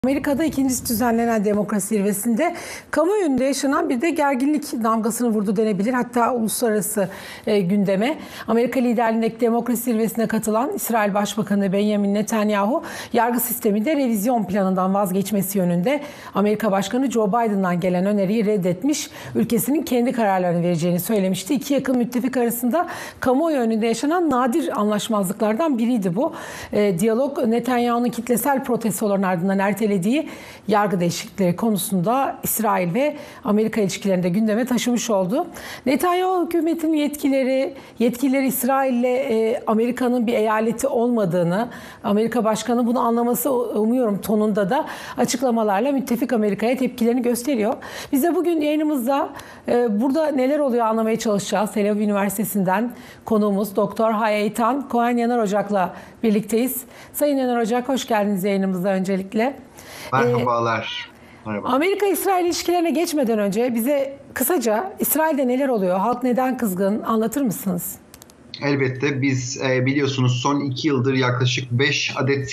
Amerika'da ikincisi düzenlenen demokrasi zirvesinde kamuoyunda yaşanan bir de gerginlik damgasını vurdu denebilir. Hatta uluslararası gündeme. Amerika liderliğindeki demokrasi zirvesine katılan İsrail Başbakanı Benjamin Netanyahu yargı sisteminde revizyon planından vazgeçmesi yönünde Amerika Başkanı Joe Biden'dan gelen öneriyi reddetmiş, ülkesinin kendi kararlarını vereceğini söylemişti. İki yakın müttefik arasında kamuoyu önünde yaşanan nadir anlaşmazlıklardan biriydi bu. Diyalog Netanyahu'nun kitlesel protestoların ardından ertelediği yargı değişiklikleri konusunda İsrail ve Amerika ilişkilerinde gündeme taşımış oldu. Netanyahu hükümetinin yetkilileri İsrail'le Amerika'nın bir eyaleti olmadığını, Amerika Başkanı bunu anlaması umuyorum tonunda da açıklamalarla müttefik Amerika'ya tepkilerini gösteriyor. Bize bugün yayınımızda burada neler oluyor anlamaya çalışacağız. Tel Aviv Üniversitesi'nden konuğumuz Doktor Hayatan Cohen Yanar Ocak'la birlikteyiz. Sayın Yanar Ocak, hoş geldiniz yayınımıza öncelikle. Merhabalar. Merhaba. Amerika-İsrail ilişkilerine geçmeden önce bize kısaca İsrail'de neler oluyor? Halk neden kızgın? Anlatır mısınız? Elbette biz biliyorsunuz son 2 yıldır yaklaşık 5 adet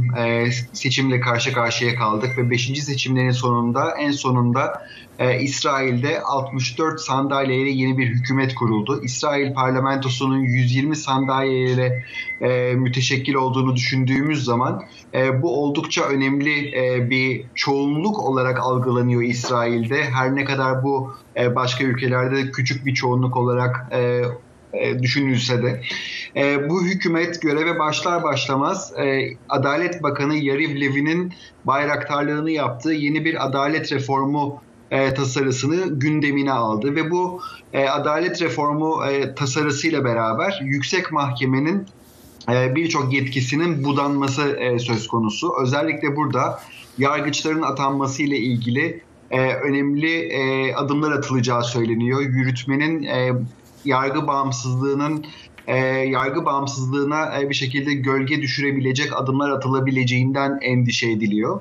seçimle karşı karşıya kaldık ve 5. seçimlerin en sonunda İsrail'de 64 sandalyeyle yeni bir hükümet kuruldu. İsrail parlamentosunun 120 sandalyeyle müteşekkil olduğunu düşündüğümüz zaman bu oldukça önemli bir çoğunluk olarak algılanıyor İsrail'de. Her ne kadar bu başka ülkelerde küçük bir çoğunluk olarak düşünülse de. Bu hükümet göreve başlar başlamaz Adalet Bakanı Yariv Levin'in bayraktarlığını yaptığı yeni bir adalet reformu tasarısını gündemine aldı ve bu adalet reformu tasarısıyla beraber Yüksek Mahkemenin birçok yetkisinin budanması söz konusu. Özellikle burada yargıçların atanması ile ilgili önemli adımlar atılacağı söyleniyor. Yürütmenin yargı bağımsızlığına bir şekilde gölge düşürebilecek adımlar atılabileceğinden endişe ediliyor.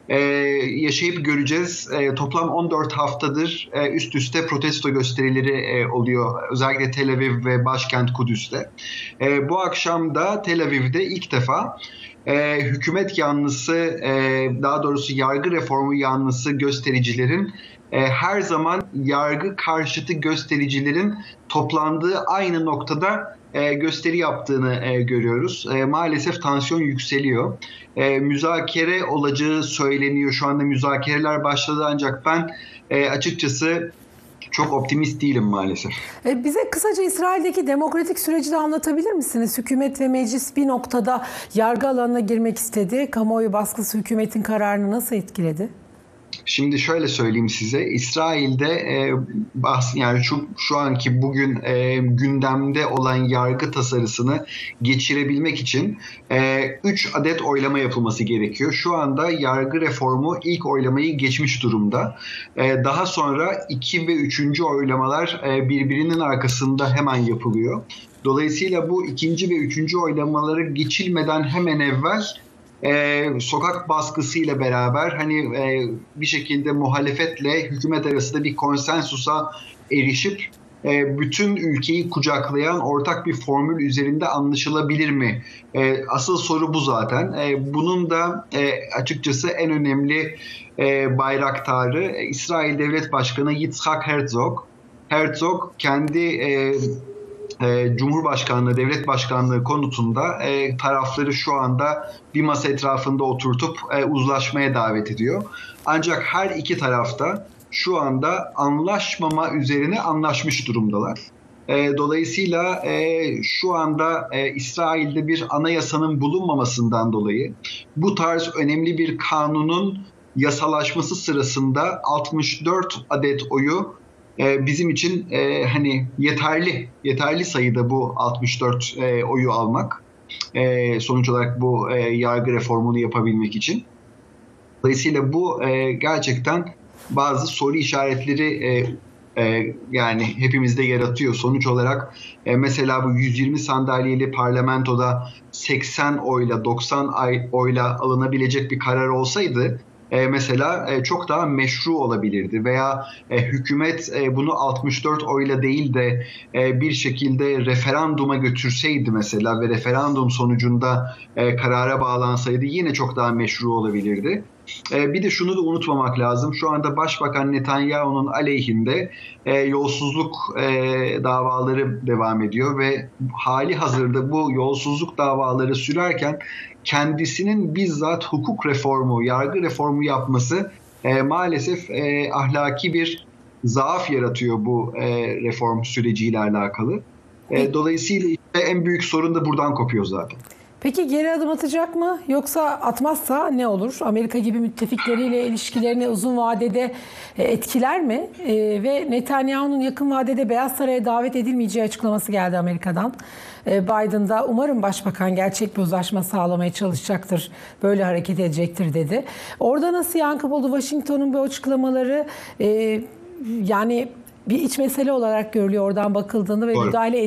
Yaşayıp göreceğiz. Toplam 14 haftadır üst üste protesto gösterileri oluyor. Özellikle Tel Aviv ve başkent Kudüs'te. Bu akşam da Tel Aviv'de ilk defa hükümet yanlısı, daha doğrusu yargı reformu yanlısı göstericilerin her zaman yargı karşıtı göstericilerin toplandığı aynı noktada gösteri yaptığını görüyoruz. Maalesef tansiyon yükseliyor. Müzakere olacağı söyleniyor. Şu anda müzakereler başladı ancak ben açıkçası çok optimist değilim maalesef. Bize kısaca İsrail'deki demokratik süreci de anlatabilir misiniz? Hükümet ve meclis bir noktada yargı alanına girmek istedi. Kamuoyu baskısı hükümetin kararını nasıl etkiledi? Şimdi şöyle söyleyeyim size, İsrail'de yani şu anki bugün gündemde olan yargı tasarısını geçirebilmek için 3 adet oylama yapılması gerekiyor. Şu anda yargı reformu ilk oylamayı geçmiş durumda. Daha sonra 2 ve 3. oylamalar birbirinin arkasında hemen yapılıyor. Dolayısıyla bu 2. ve 3. oylamaları geçilmeden hemen evvel sokak baskısıyla beraber bir şekilde muhalefetle hükümet arasında bir konsensusa erişip bütün ülkeyi kucaklayan ortak bir formül üzerinde anlaşılabilir mi? Asıl soru bu zaten. Bunun da açıkçası en önemli bayraktarı İsrail Devlet Başkanı Yitzhak Herzog. Herzog kendi Cumhurbaşkanlığı, devlet başkanlığı konutunda tarafları şu anda bir masa etrafında oturtup uzlaşmaya davet ediyor. Ancak her iki tarafta şu anda anlaşmama üzerine anlaşmış durumdalar. Dolayısıyla şu anda İsrail'de bir anayasanın bulunmamasından dolayı bu tarz önemli bir kanunun yasalaşması sırasında 64 adet oyu bizim için yeterli sayıda bu 64 oyu almak. Sonuç olarak bu yargı reformunu yapabilmek için. Dolayısıyla bu gerçekten bazı soru işaretleri yani hepimizde yaratıyor. Sonuç olarak mesela bu 120 sandalyeli parlamentoda 80 oyla 90 oyla alınabilecek bir karar olsaydı mesela çok daha meşru olabilirdi veya hükümet bunu 64 oyla değil de bir şekilde referanduma götürseydi mesela ve referandum sonucunda karara bağlansaydı yine çok daha meşru olabilirdi. Bir de şunu da unutmamak lazım. Şu anda Başbakan Netanyahu'nun aleyhinde yolsuzluk davaları devam ediyor ve hali hazırda bu yolsuzluk davaları sürerken kendisinin bizzat hukuk reformu, yargı reformu yapması maalesef ahlaki bir zaaf yaratıyor bu reform süreciyle alakalı. Dolayısıyla işte en büyük sorun da buradan kopuyor zaten. Peki geri adım atacak mı yoksa atmazsa ne olur? Amerika gibi müttefikleriyle ilişkilerini uzun vadede etkiler mi? Ve Netanyahu'nun yakın vadede Beyaz Saray'a davet edilmeyeceği açıklaması geldi Amerika'dan. Biden da umarım başbakan gerçek bir uzlaşma sağlamaya çalışacaktır, böyle hareket edecektir dedi. Orada nasıl yankı buldu Washington'un bu açıklamaları? Yani bir iç mesele olarak görülüyor oradan bakıldığında ve müdahale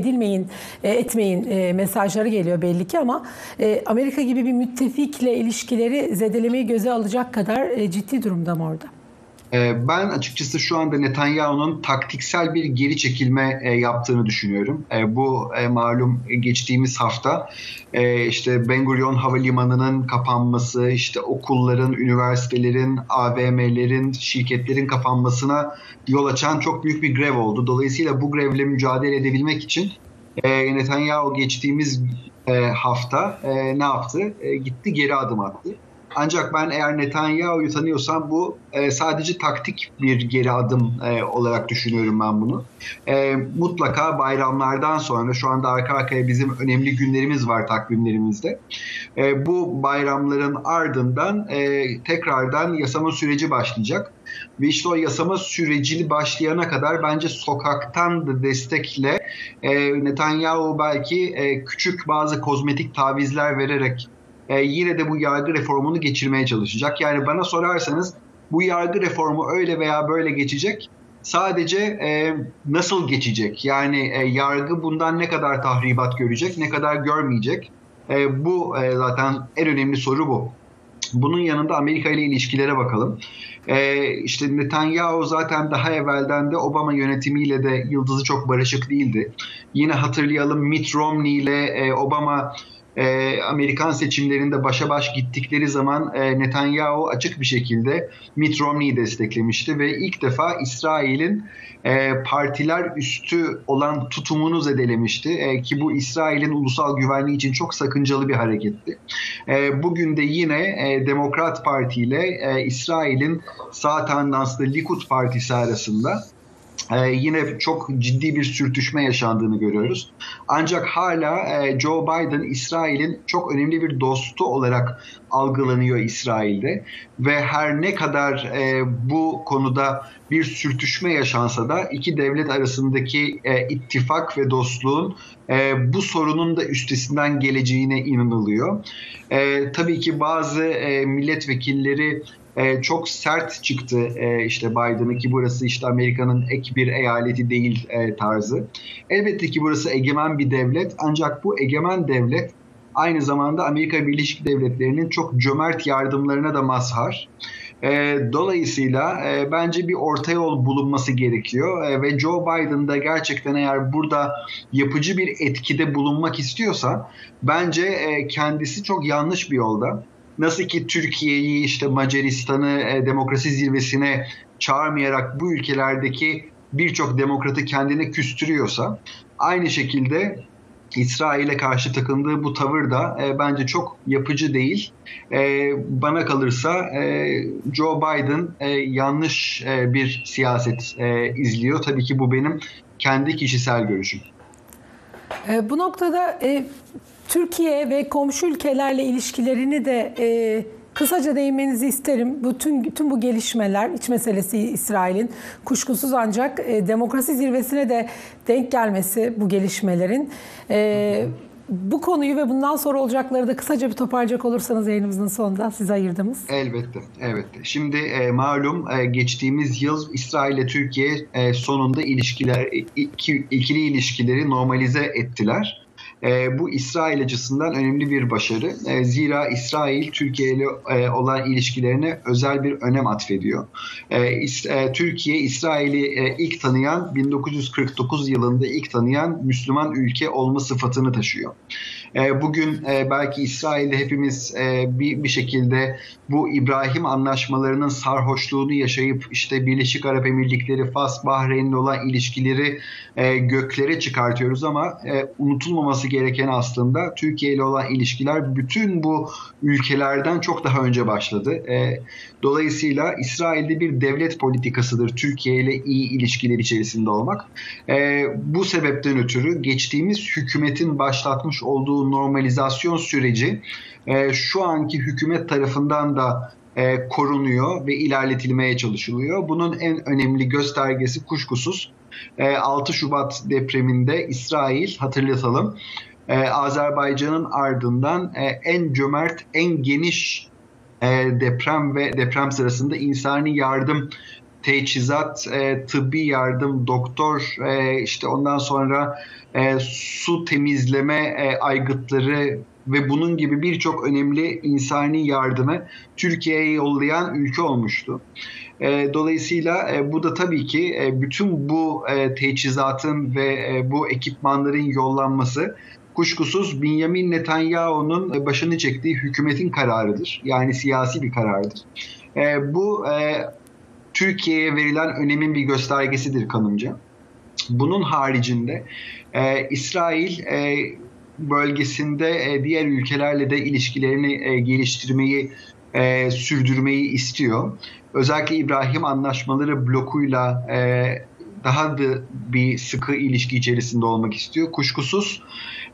etmeyin mesajları geliyor belli ki ama Amerika gibi bir müttefikle ilişkileri zedelemeyi göze alacak kadar ciddi durumda mı orada? Ben açıkçası şu anda Netanyahu'nun taktiksel bir geri çekilme yaptığını düşünüyorum. Bu malum geçtiğimiz hafta işte Ben Gurion Havalimanı'nın kapanması, işte okulların, üniversitelerin, AVM'lerin, şirketlerin kapanmasına yol açan çok büyük bir grev oldu. Dolayısıyla bu grevle mücadele edebilmek için Netanyahu geçtiğimiz hafta ne yaptı? Gitti geri adım attı. Ancak ben eğer Netanyahu'yu tanıyorsam bu sadece taktik bir geri adım olarak düşünüyorum ben bunu. Mutlaka bayramlardan sonra şu anda arka arkaya bizim önemli günlerimiz var takvimlerimizde. Bu bayramların ardından tekrardan yasama süreci başlayacak. Ve işte o yasama sürecini başlayana kadar bence sokaktan da destekle Netanyahu belki küçük bazı kozmetik tavizler vererek yine de bu yargı reformunu geçirmeye çalışacak. Yani bana sorarsanız bu yargı reformu öyle veya böyle geçecek. Sadece nasıl geçecek? Yani yargı bundan ne kadar tahribat görecek, ne kadar görmeyecek? Bu zaten en önemli soru bu. Bunun yanında Amerika ile ilişkilere bakalım. İşte Netanyahu zaten daha evvelden de Obama yönetimiyle de yıldızı çok barışık değildi. Yine hatırlayalım Mitt Romney ile Obama Amerikan seçimlerinde başa baş gittikleri zaman Netanyahu açık bir şekilde Mitt Romney'i desteklemişti ve ilk defa İsrail'in partiler üstü olan tutumunu zedelemişti ki bu İsrail'in ulusal güvenliği için çok sakıncalı bir hareketti. Bugün de yine Demokrat Parti ile İsrail'in sağ tandanslı Likud Partisi arasında yine çok ciddi bir sürtüşme yaşandığını görüyoruz. Ancak hala Joe Biden İsrail'in çok önemli bir dostu olarak algılanıyor İsrail'de ve her ne kadar bu konuda bir sürtüşme yaşansa da iki devlet arasındaki ittifak ve dostluğun bu sorunun da üstesinden geleceğine inanılıyor. Tabii ki bazı milletvekilleri çok sert çıktı işte Biden'ı ki burası işte Amerika'nın ek bir eyaleti değil tarzı. Elbette ki burası egemen bir devlet ancak bu egemen devlet aynı zamanda Amerika Birleşik Devletleri'nin çok cömert yardımlarına da mazhar. Dolayısıyla bence bir orta yol bulunması gerekiyor ve Joe Biden da gerçekten eğer burada yapıcı bir etkide bulunmak istiyorsa bence kendisi çok yanlış bir yolda. Nasıl ki Türkiye'yi işte Macaristan'ı demokrasi zirvesine çağırmayarak bu ülkelerdeki birçok demokratı kendine küstürüyorsa aynı şekilde İsrail'e karşı takındığı bu tavır da bence çok yapıcı değil. Bana kalırsa Joe Biden yanlış bir siyaset izliyor. Tabii ki bu benim kendi kişisel görüşüm. Bu noktada Türkiye ve komşu ülkelerle ilişkilerini de kısaca değinmenizi isterim. Bütün bu gelişmeler, iç meselesi İsrail'in kuşkusuz ancak demokrasi zirvesine de denk gelmesi bu gelişmelerin. Bu konuyu ve bundan sonra olacakları da kısaca bir toparlayacak olursanız yayınımızın sonunda size ayırdığımız. Elbette. Şimdi malum geçtiğimiz yıl İsrail ile Türkiye sonunda ikili ilişkileri normalize ettiler. Bu İsrail açısından önemli bir başarı. Zira İsrail Türkiye ile olan ilişkilerine özel bir önem atfediyor. Türkiye İsrail'i ilk tanıyan 1949 yılında ilk tanıyan Müslüman ülke olma sıfatını taşıyor. Bugün belki İsrail'de hepimiz bir şekilde bu İbrahim anlaşmalarının sarhoşluğunu yaşayıp işte Birleşik Arap Emirlikleri, Fas, Bahreyn'le olan ilişkileri göklere çıkartıyoruz ama unutulmaması gereken aslında Türkiye ile olan ilişkiler bütün bu ülkelerden çok daha önce başladı. Dolayısıyla İsrail'de bir devlet politikasıdır Türkiye ile iyi ilişkiler içerisinde olmak. Bu sebepten ötürü geçtiğimiz hükümetin başlatmış olduğu normalizasyon süreci şu anki hükümet tarafından da korunuyor ve ilerletilmeye çalışılıyor. Bunun en önemli göstergesi kuşkusuz 6 Şubat depreminde İsrail, hatırlatalım, Azerbaycan'ın ardından en cömert, en geniş deprem ve deprem sırasında insani yardım, teçhizat, tıbbi yardım, doktor, işte ondan sonra su temizleme aygıtları ve bunun gibi birçok önemli insani yardımı Türkiye'ye yollayan ülke olmuştu. Dolayısıyla bu da tabii ki bütün bu teçhizatın ve bu ekipmanların yollanması kuşkusuz Benjamin Netanyahu'nun başını çektiği hükümetin kararıdır. Yani siyasi bir karardır. Bu Türkiye'ye verilen önemin bir göstergesidir kanımca. Bunun haricinde İsrail bölgesinde diğer ülkelerle de ilişkilerini geliştirmeyi, sürdürmeyi istiyor. Özellikle İbrahim Anlaşmaları blokuyla daha da bir sıkı ilişki içerisinde olmak istiyor. Kuşkusuz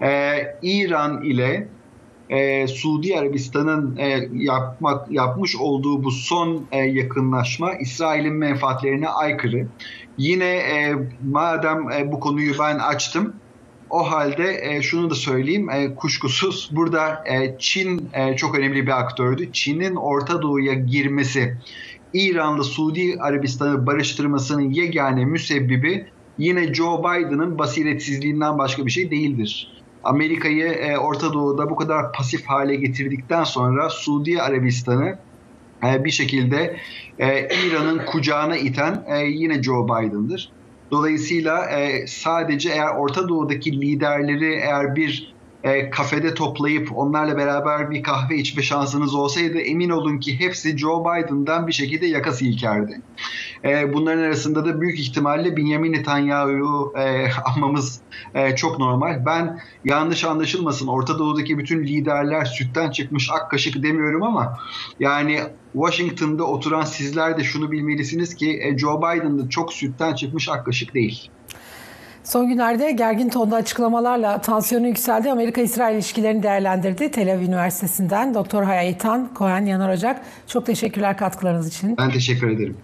İran ile Suudi Arabistan'ın yapmış olduğu bu son yakınlaşma İsrail'in menfaatlerine aykırı. Yine madem bu konuyu ben açtım, o halde şunu da söyleyeyim, kuşkusuz burada Çin çok önemli bir aktördü. Çin'in Orta Doğu'ya girmesi, İran'la Suudi Arabistan'ı barıştırmasının yegane müsebbibi yine Joe Biden'ın basiretsizliğinden başka bir şey değildir. Amerika'yı Orta Doğu'da bu kadar pasif hale getirdikten sonra Suudi Arabistan'ı bir şekilde İran'ın kucağına iten yine Joe Biden'dır. Dolayısıyla sadece eğer Orta Doğu'daki liderleri eğer bir kafede toplayıp onlarla beraber bir kahve içme şansınız olsaydı emin olun ki hepsi Joe Biden'dan bir şekilde yaka silkerdi. Bunların arasında da büyük ihtimalle Benjamin Netanyahu'yu anmamız çok normal. Ben yanlış anlaşılmasın, Orta Doğu'daki bütün liderler sütten çıkmış ak kaşık demiyorum ama yani Washington'da oturan sizler de şunu bilmelisiniz ki Joe Biden da çok sütten çıkmış ak kaşık değil. Son günlerde gergin tonda açıklamalarla tansiyonu yükseldi. Amerika-İsrail ilişkilerini değerlendirdi. Tel Aviv Üniversitesi'nden Doktor Hayitan Cohen Yanar Ocak. Çok teşekkürler katkılarınız için. Ben teşekkür ederim.